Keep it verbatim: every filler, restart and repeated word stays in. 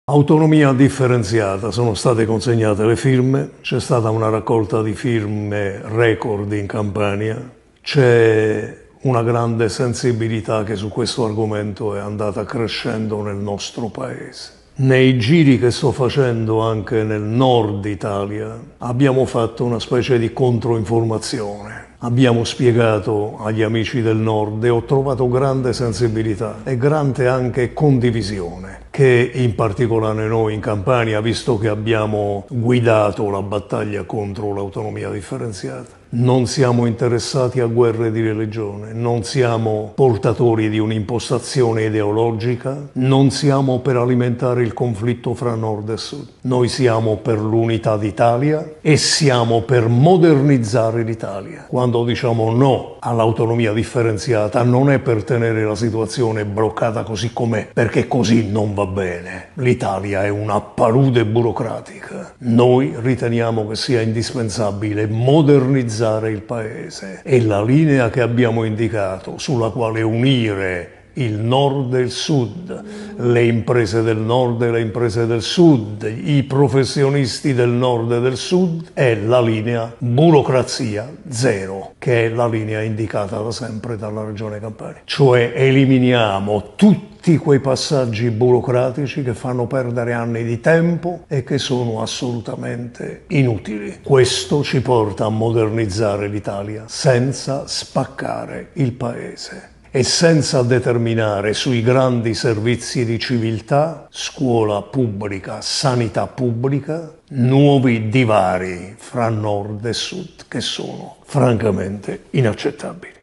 Autonomia differenziata, sono state consegnate le firme, c'è stata una raccolta di firme record in Campania, c'è una grande sensibilità che su questo argomento è andata crescendo nel nostro paese. Nei giri che sto facendo anche nel nord Italia abbiamo fatto una specie di controinformazione. Abbiamo spiegato agli amici del nord e ho trovato grande sensibilità e grande anche condivisione, che in particolare noi in Campania, visto che abbiamo guidato la battaglia contro l'autonomia differenziata, non siamo interessati a guerre di religione, non siamo portatori di un'impostazione ideologica, non siamo per alimentare il conflitto fra nord e sud. Noi siamo per l'unità d'Italia e siamo per modernizzare l'Italia. Quando diciamo no all'autonomia differenziata non è per tenere la situazione bloccata così com'è, perché così non va bene. L'Italia è una palude burocratica. Noi riteniamo che sia indispensabile modernizzare il paese e la linea che abbiamo indicato, sulla quale unire il nord e il sud, le imprese del nord e le imprese del sud, i professionisti del nord e del sud, è la linea burocrazia zero, che è la linea indicata da sempre dalla Regione Campania. Cioè eliminiamo tutti quei passaggi burocratici che fanno perdere anni di tempo e che sono assolutamente inutili. Questo ci porta a modernizzare l'Italia senza spaccare il paese e senza determinare sui grandi servizi di civiltà, scuola pubblica, sanità pubblica, nuovi divari fra nord e sud che sono francamente inaccettabili.